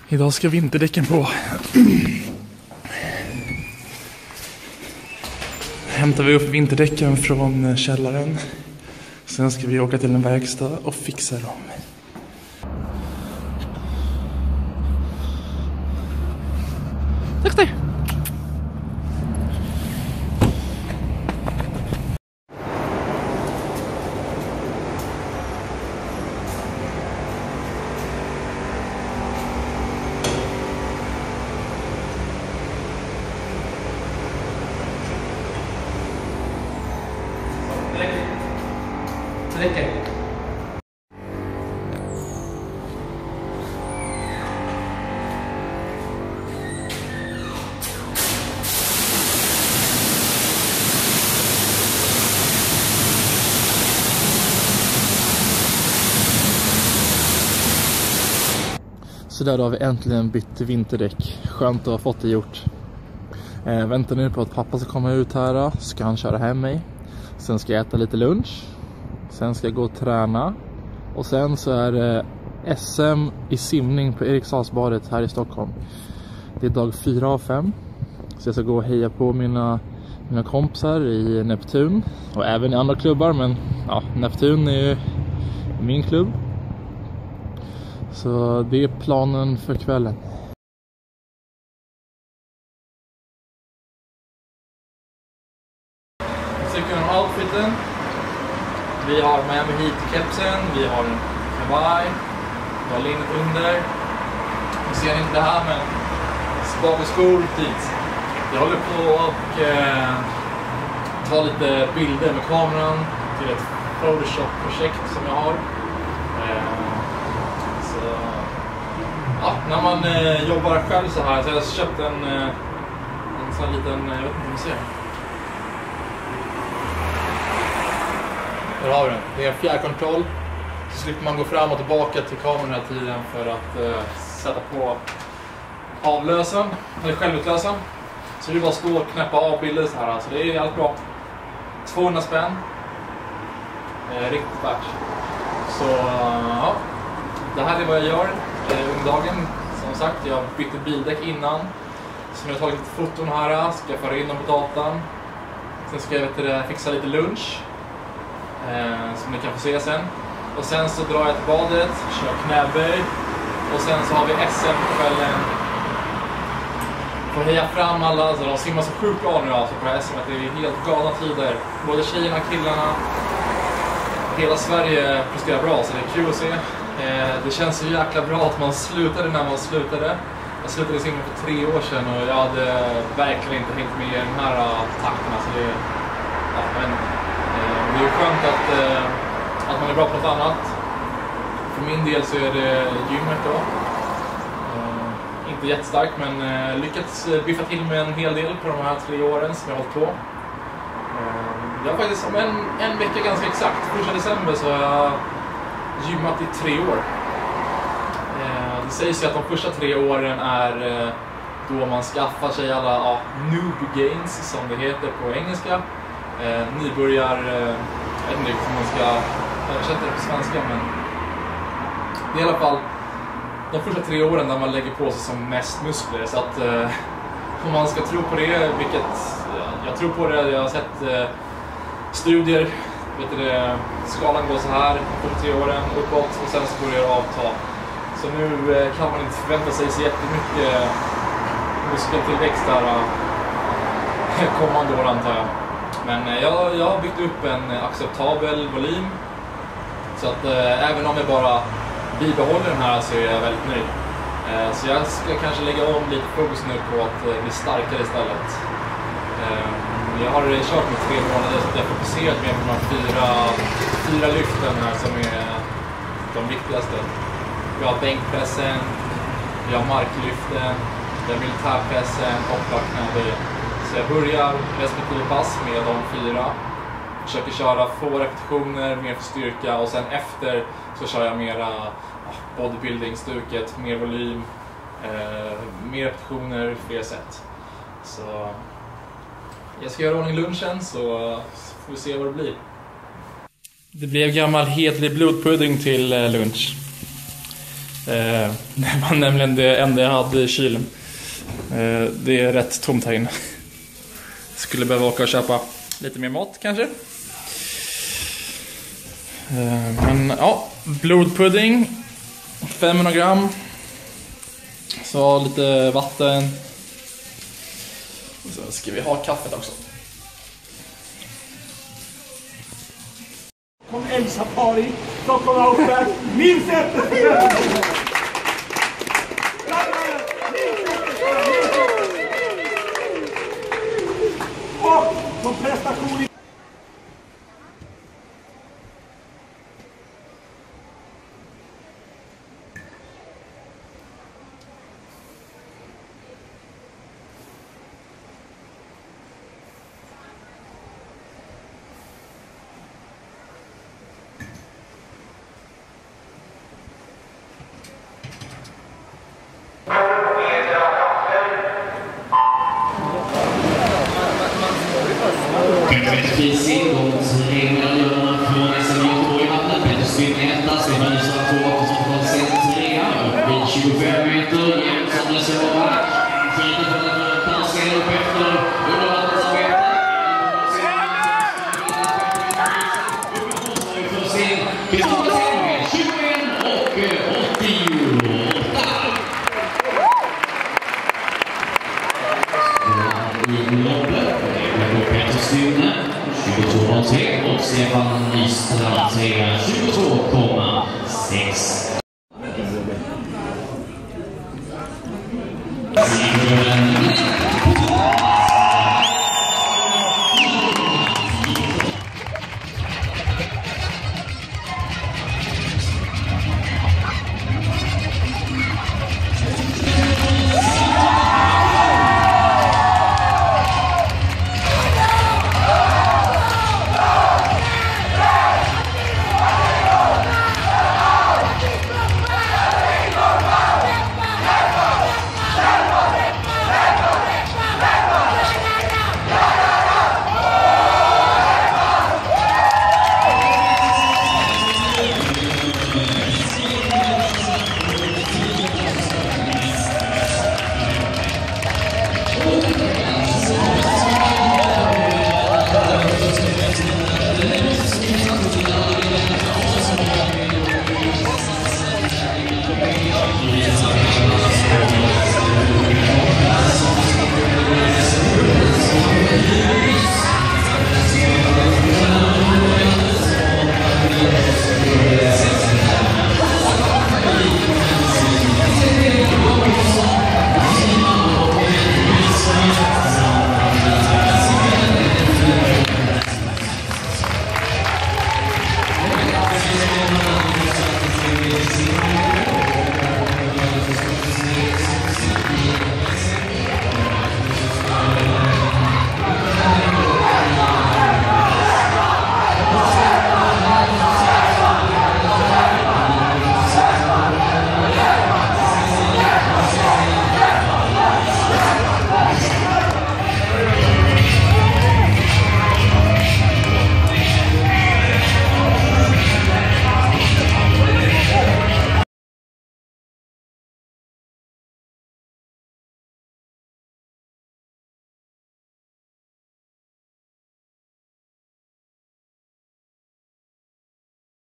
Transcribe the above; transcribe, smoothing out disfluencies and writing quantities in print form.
Idag ska vinterdäcken på. Hämtar vi upp vinterdäcken från källaren. Sen ska vi åka till en verkstad och fixa dem. Tack där! Det räcker. Så där har vi äntligen bytt vinterdäck. Skönt att ha fått det gjort. Väntar nu på att pappa ska komma ut här. Ska han köra hem mig. Sen ska jag äta lite lunch. Sen ska jag gå och träna. Och sen så är det SM i simning på Eriksdalsbadet här i Stockholm. Det är dag 4 av 5. Så jag ska gå och heja på mina kompisar i Neptun. Och även i andra klubbar. Men ja, Neptun är ju min klubb. Så det är planen för kvällen. Cykeln om outfiten. Vi har Miami Heat-kepsen, vi har en kavaj, vi har linnet under. Ni ser inte det här, men spagoskor dit. Jag håller på och ta lite bilder med kameran till ett Photoshop-projekt som jag har. Så ja, när man jobbar själv så här, så jag har köpt en sån här liten, jag vet inte om ni ser. Där har vi den. Det är en fjärrkontroll. Så slipper man gå fram och tillbaka till kameran hela tiden för att sätta på avlösen, eller självutlösen. Så det är bara att stå och knäppa av bilder så här. Så det är allt bra. 200 spänn. Riktigt värt. Så ja, det här är vad jag gör under dagen. Som sagt, jag bytte bildäck innan. Så jag har tagit lite foton här. Ska föra in dem på datan. Sen ska jag fixa lite lunch. Som ni kan få se sen. Och sen så drar jag till badet, kör knäböj. Och sen så har vi SM på kvällen. Får heja fram alla, alltså de simmar så sjukt bra nu alltså på SM. Det är helt galna tider. Både tjejerna, killarna. Hela Sverige presterar bra, så det är kul att se. Det känns så jäkla bra att man slutade när man slutade. Jag slutade simma för 3 år sedan och jag hade verkligen inte hängt med i den här takten. Alltså det är skönt att man är bra på något annat. För min del så är det gymmet då. Inte jättestarkt, men lyckats biffa till med en hel del på de här 3 åren som jag har hållit på. Jag har faktiskt om en vecka ganska exakt, 1 december, så har jag gymmat i 3 år. Det sägs ju att de första 3 åren är då man skaffar sig alla noob gains som det heter på engelska. Nybörjar, jag vet inte riktigt om man ska översätta det på svenska, men det är i alla fall de första 3 åren där man lägger på sig som mest muskler. Så att om man ska tro på det, vilket jag tror på det, jag har sett studier, skalan går så här på 3 åren uppåt och sen så börjar det avta. Så nu kan man inte förvänta sig så jättemycket muskeltillväxt där kommande år, antar jag. Men jag har byggt upp en acceptabel volym. Så att även om jag bara bibehåller den här så är jag väldigt nöjd. Så jag ska kanske lägga om lite fokus nu på att bli starkare istället. Jag har kört med 3 månader så jag har fokuserat mer på de 4 lyften här som är de viktigaste. Vi har bänkpressen, vi har marklyften, vi har militärpressen och knäböj. Så jag börjar respektive pass med de 4. Försöker köra få repetitioner, mer för styrka, och sen efter så kör jag mera bodybuilding-stuket, mer volym, mer repetitioner, fler set. Så jag ska göra ordning lunchen, så får vi se vad det blir. Det blev gammal hedlig blodpudding till lunch. Det var nämligen det enda jag hade i kylen. Det är rätt tomt här inne. Skulle behöva åka och köpa lite mer mat kanske. Men ja, blodpudding 500 gram. Så lite vatten. Så ska vi ha kaffet också. Kom Elsa Pari, Stockholm Outback, minst ett! Och som prestation. Precis ingångsreglerna gör man från SM Göteborg vattnet. Peter Smith etta, Stefan Nilsson 2, Kristoffer Sen 3, vid 25 meter, Jensson Nilsson skiter för den danska upp efter undervattensarbete. Kristoffer Sen 21 och 80.